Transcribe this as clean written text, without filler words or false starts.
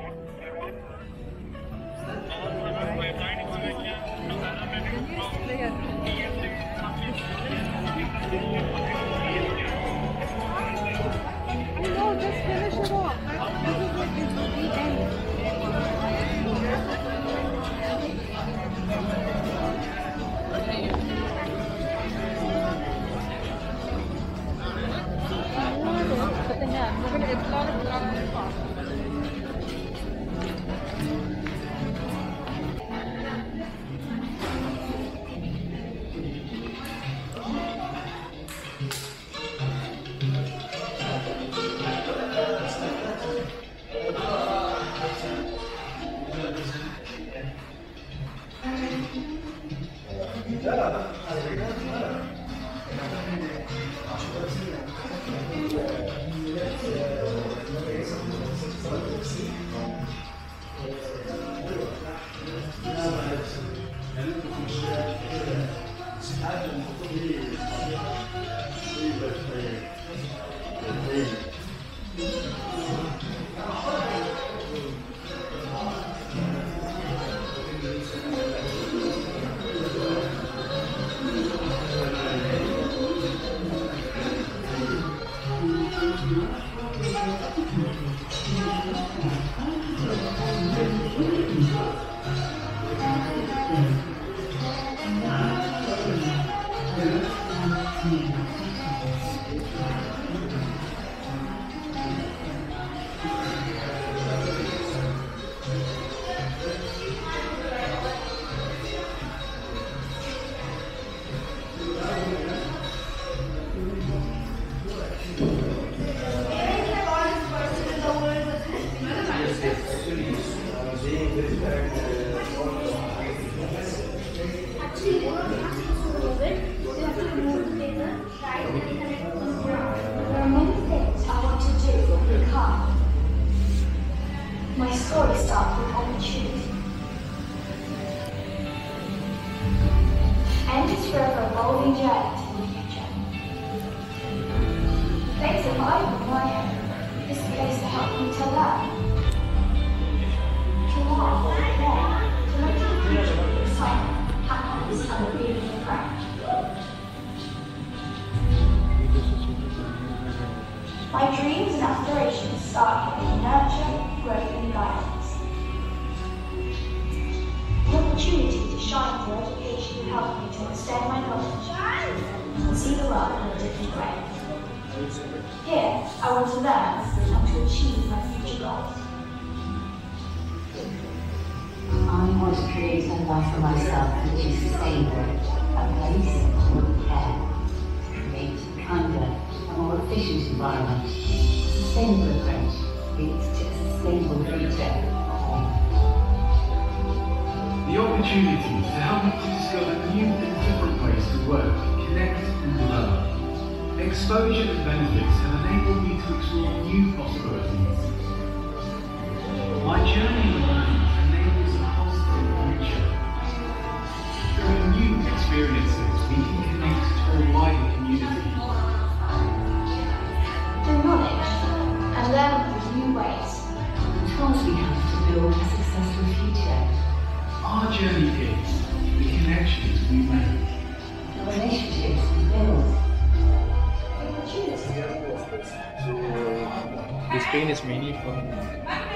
No, just finish it off. This is what is the end. My story starts with opportunity. And it's forever evolving journey to the future. Thanks to Wire, this is a place to help me to learn. To laugh or to look to the future with excitement, happiness, and a beautiful friend. My dreams and aspirations start with nurture, growth and guidance. The opportunity to shine through education helped me to extend my knowledge and see the world in a different way. Here, I want to learn and to achieve my future goals. I want to create a life for myself which is sustainable, a place of care, to create a kinder, more efficient environment. A sustainable approach leads to a sustainable future. The opportunity to help me to discover new and different ways to work, connect and learn. Exposure and benefits have enabled me to explore new possibilities. My journey in learning enables a positive future. Through new experiences, we can connect to a wider community. Through knowledge and learning through new ways. The tools we have to build a successful future. Our journey is the connections we make. The relationships we build. The opportunity. This pain is mainly from